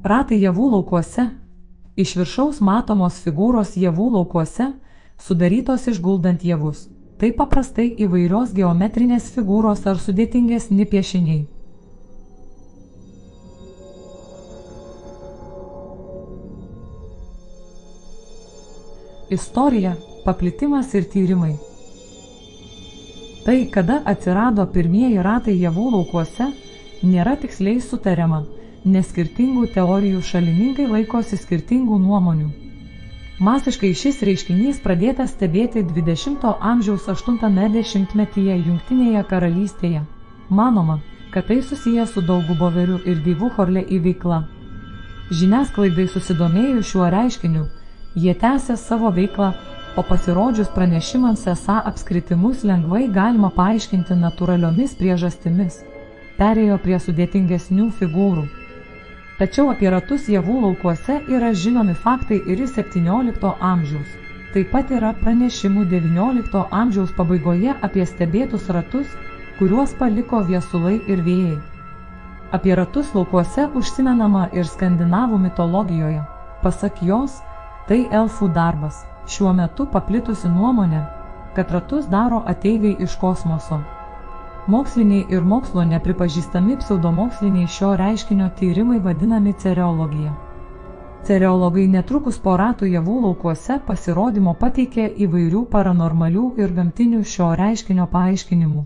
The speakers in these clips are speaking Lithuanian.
Ratai javų laukuose. Iš viršaus matomos figūros javų laukuose, sudarytos išguldant javus. Tai paprastai įvairios geometrinės figūros ar sudėtingesni piešiniai. Istorija, paplitimas ir tyrimai. Tai, kada atsirado pirmieji ratai javų laukuose, nėra tiksliai sutariama, nes skirtingų teorijų šalininkai laikosi skirtingų nuomonių. Masiškai šis reiškinys pradėtas stebėti 20-ojo amžiaus 8-ame dešimtmetyje Jungtinėje karalystėje. Manoma, kad tai susiję su dauguboveriu ir dievų Chorlei veikla. Žiniasklaidai susidomėjus šiuo reiškiniu, jie tęsė savo veiklą, o pasirodžius pranešimams esą apskritimus lengvai galima paaiškinti natūraliomis priežastimis. Perėjo prie sudėtingesnių figūrų. Tačiau apie ratus javų laukuose yra žinomi faktai ir iš 17 amžiaus. Taip pat yra pranešimų 19 amžiaus pabaigoje apie stebėtus ratus, kuriuos paliko viesulai ir vėjai. Apie ratus laukuose užsimenama ir skandinavų mitologijoje. Pasak jos, tai elfų darbas. Šiuo metu paplitusi nuomonė, kad ratus daro ateiviai iš kosmoso. Moksliniai ir mokslo nepripažįstami pseudomoksliniai šio reiškinio tyrimai vadinami cereologija. Cereologai netrukus po ratų javų laukuose pasirodymo pateikė įvairių paranormalių ir gamtinių šio reiškinio paaiškinimų.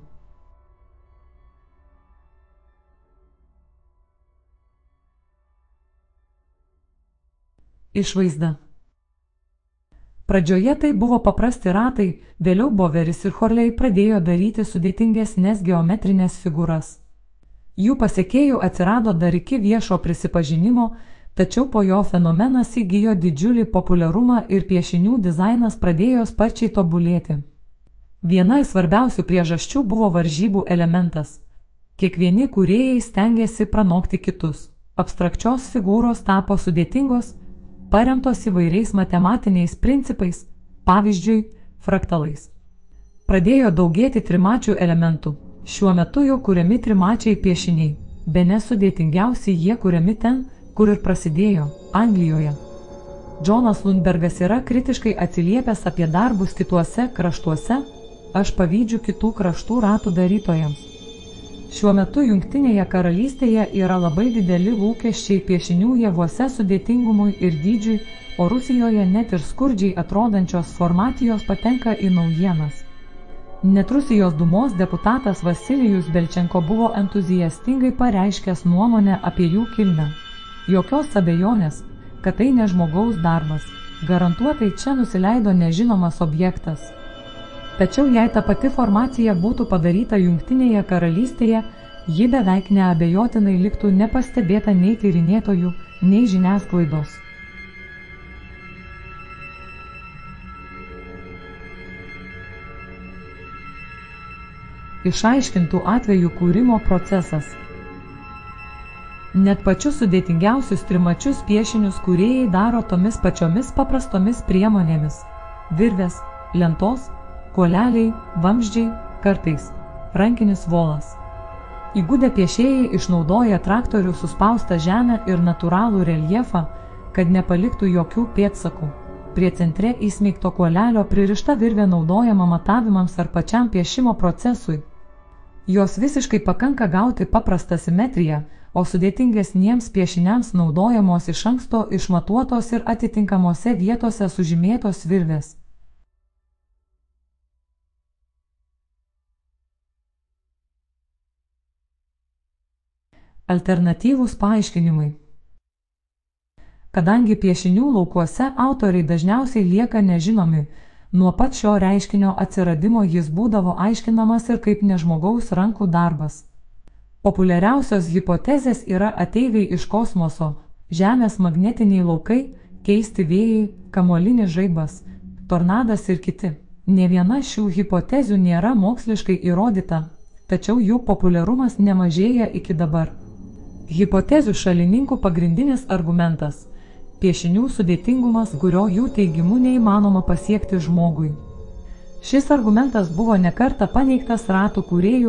Išvaizda. Pradžioje tai buvo paprasti ratai, vėliau Boveris ir Chorlei pradėjo daryti sudėtingesnės geometrinės figūras. Jų pasekėjų atsirado dar iki viešo prisipažinimo, tačiau po jo fenomenas įgijo didžiulį populiarumą ir piešinių dizainas pradėjo sparčiai tobulėti. Viena iš svarbiausių priežasčių buvo varžybų elementas. Kiekvieni kūrėjai stengėsi pranokti kitus. Abstrakčios figūros tapo sudėtingos, paremtos įvairiais matematiniais principais, pavyzdžiui, fraktalais. Pradėjo daugėti trimačių elementų. Šiuo metu jau kuriami trimačiai piešiniai. Bene sudėtingiausiai jie kuriami ten, kur ir prasidėjo – Anglijoje. Džonas Lundbergas yra kritiškai atsiliepęs apie darbus kituose kraštuose, aš pavydžiu kitų kraštų ratų darytojams. Šiuo metu Jungtinėje karalystėje yra labai dideli lūkesčiai piešinių javuose sudėtingumui ir dydžiui, o Rusijoje net ir skurdžiai atrodančios formatijos patenka į naujienas. Net Rusijos dūmos deputatas Vasilijus Belčenko buvo entuziastingai pareiškęs nuomonę apie jų kilmę. Jokios abejonės, kad tai ne žmogaus darbas. Garantuotai čia nusileido nežinomas objektas. Tačiau jei ta pati formacija būtų padaryta Jungtinėje karalystėje, ji beveik neabejotinai liktų nepastebėta nei tyrinėtojų, nei žiniasklaidos. Išaiškintų atvejų kūrimo procesas. Net pačius sudėtingiausius trimačius piešinius kūrėjai daro tomis pačiomis paprastomis priemonėmis – virvės, lentos, kuoleliai, vamzdžiai, kartais rankinis volas. Įgudę piešėjai išnaudoja traktorių suspaustą žemę ir natūralų reljefą, kad nepaliktų jokių pėdsakų. Prie centre įsmeigto kuolelio pririšta virvė naudojama matavimams ar pačiam piešimo procesui. Jos visiškai pakanka gauti paprastą simetriją, o sudėtingesniems piešiniams naudojamos iš anksto išmatuotos ir atitinkamose vietose sužymėtos virvės. Alternatyvūs paaiškinimai. Kadangi piešinių laukuose autoriai dažniausiai lieka nežinomi, nuo pat šio reiškinio atsiradimo jis būdavo aiškinamas ir kaip nežmogaus rankų darbas. Populiariausios hipotezės yra ateiviai iš kosmoso, Žemės magnetiniai laukai, keisti vėjai, kamuolinis žaibas, tornadas ir kiti. Nė viena šių hipotezių nėra moksliškai įrodyta, tačiau jų populiarumas nemažėja iki dabar. Hipotezių šalininkų pagrindinis argumentas – piešinių sudėtingumas, kurio jų teigimu neįmanoma pasiekti žmogui. Šis argumentas buvo ne kartą paneigtas ratų kūrėjų,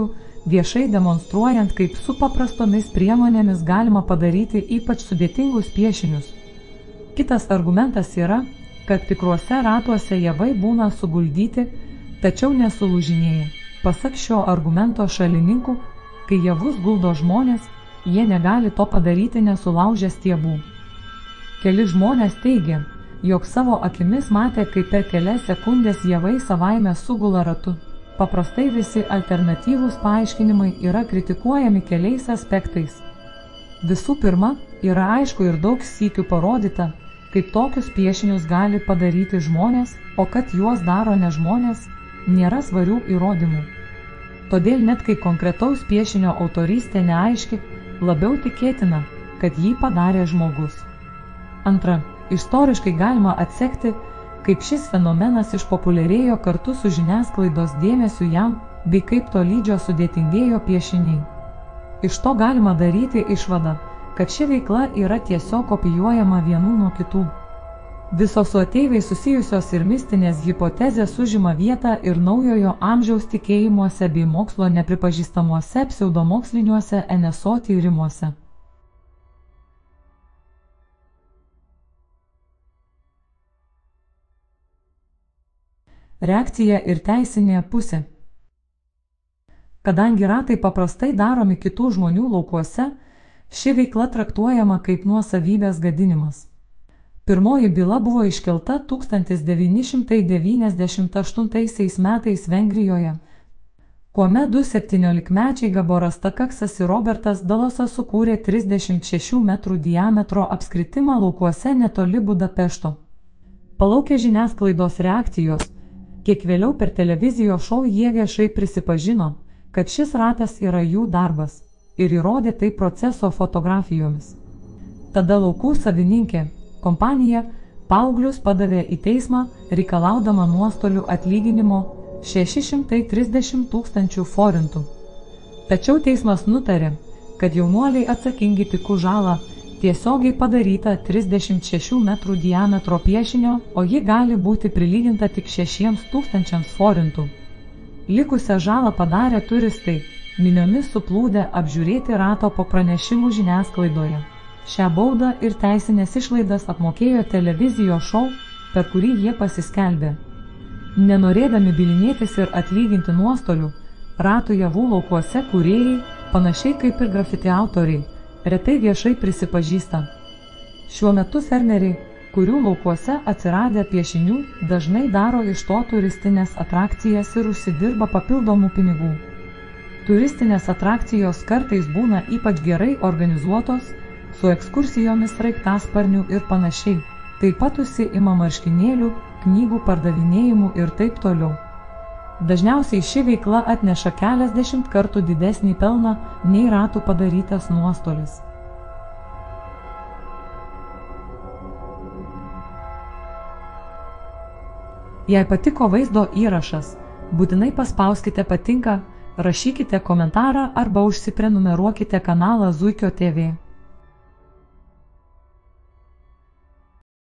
viešai demonstruojant, kaip su paprastomis priemonėmis galima padaryti ypač sudėtingus piešinius. Kitas argumentas yra, kad tikruose ratuose javai būna suguldyti, tačiau nesulūžinėja. Pasak šio argumento šalininkų, kai javus guldo žmonės, jie negali to padaryti nesulaužę stiebų. Keli žmonės teigia, jog savo akimis matė, kaip per kelias sekundės javai savaime sugula ratu. Paprastai visi alternatyvūs paaiškinimai yra kritikuojami keliais aspektais. Visų pirma, yra aišku ir daug sykių parodyta, kaip tokius piešinius gali padaryti žmonės, o kad juos daro ne žmonės, nėra svarių įrodymų. Todėl net kai konkretaus piešinio autorystė neaiški, labiau tikėtina, kad jį padarė žmogus. Antra, istoriškai galima atsekti, kaip šis fenomenas išpopuliarėjo kartu su žiniasklaidos dėmesiu jam, bei kaip tolydžio sudėtingėjo piešiniai. Iš to galima daryti išvadą, kad ši veikla yra tiesiog kopijuojama vienų nuo kitų. Visos su ateiviais susijusios ir mistinės hipotezės užima vietą ir naujojo amžiaus tikėjimuose bei mokslo nepripažįstamuose pseudomoksliniuose NSO tyrimuose. Reakcija ir teisinė pusė. Kadangi ratai paprastai daromi kitų žmonių laukuose, ši veikla traktuojama kaip nuosavybės gadinimas. Pirmoji byla buvo iškelta 1998 metais Vengrijoje, kuomet du 17-mečiai Gaboras Takaksas ir Robertas Dalosas sukūrė 36 metrų diametro apskritimą laukuose netoli Budapešto. Palaukė žiniasklaidos reakcijos, kiek vėliau per televizijos šou jie viešai prisipažino, kad šis ratas yra jų darbas, ir įrodė tai proceso fotografijomis. Tada laukų savininkė, kompanija, paauglius padavė į teismą, reikalaudama nuostolių atlyginimo 630 000 forintų. Tačiau teismas nutarė, kad jaunuoliai atsakingi tik už žalą, tiesiogiai padaryta 36 metrų diametro piešinio, o ji gali būti prilyginta tik 6 000 forintų. Likusią žalą padarė turistai, miniomis suplūdę apžiūrėti rato po pranešimų žiniasklaidoje. Šią baudą ir teisinės išlaidas apmokėjo televizijos šou, per kurį jie pasiskelbė. Nenorėdami bylinėtis ir atlyginti nuostolių, ratų javų laukuose kūrėjai, panašiai kaip ir grafiti autoriai, retai viešai prisipažįsta. Šiuo metu fermeriai, kurių laukuose atsiradę piešinių, dažnai daro iš to turistinės atrakcijas ir užsidirba papildomų pinigų. Turistinės atrakcijos kartais būna ypač gerai organizuotos, su ekskursijomis sraigtasparnių ir panašiai. Taip pat užsiima marškinėlių, knygų pardavinėjimu ir taip toliau. Dažniausiai ši veikla atneša keliasdešimt kartų didesnį pelną nei ratų padarytas nuostolis. Jei patiko vaizdo įrašas, būtinai paspauskite patinka, rašykite komentarą arba užsiprenumeruokite kanalą Zuikio TV.